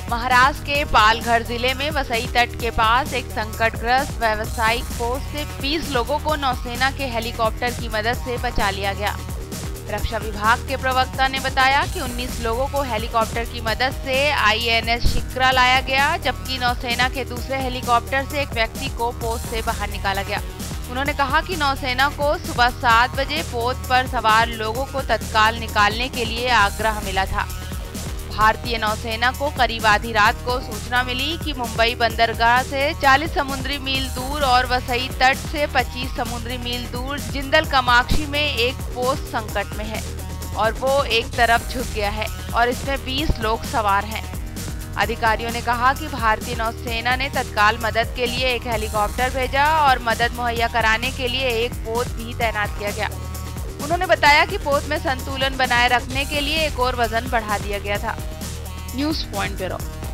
महाराष्ट्र के पालघर जिले में वसई तट के पास एक संकटग्रस्त व्यावसायिक पोत से 20 लोगों को नौसेना के हेलीकॉप्टर की मदद से बचा लिया गया। रक्षा विभाग के प्रवक्ता ने बताया कि 19 लोगों को हेलीकॉप्टर की मदद से INS शिक्रा लाया गया, जबकि नौसेना के दूसरे हेलीकॉप्टर से एक व्यक्ति को पोत से बाहर निकाला गया। उन्होंने कहा कि नौसेना को सुबह 7 बजे पोत पर सवार लोगों को तत्काल निकालने के लिए आग्रह मिला था। भारतीय नौसेना को करीब आधी रात को सूचना मिली कि मुंबई बंदरगाह से 40 समुद्री मील दूर और वसई तट से 25 समुद्री मील दूर जिंदल कामाक्षी में एक पोत संकट में है और वो एक तरफ झुक गया है और इसमें 20 लोग सवार हैं। अधिकारियों ने कहा कि भारतीय नौसेना ने तत्काल मदद के लिए एक हेलीकॉप्टर भेजा और मदद मुहैया कराने के लिए एक पोत भी तैनात किया गया। उन्होंने बताया कि पोत में संतुलन बनाए रखने के लिए एक और वजन बढ़ा दिया गया था। News point bureau.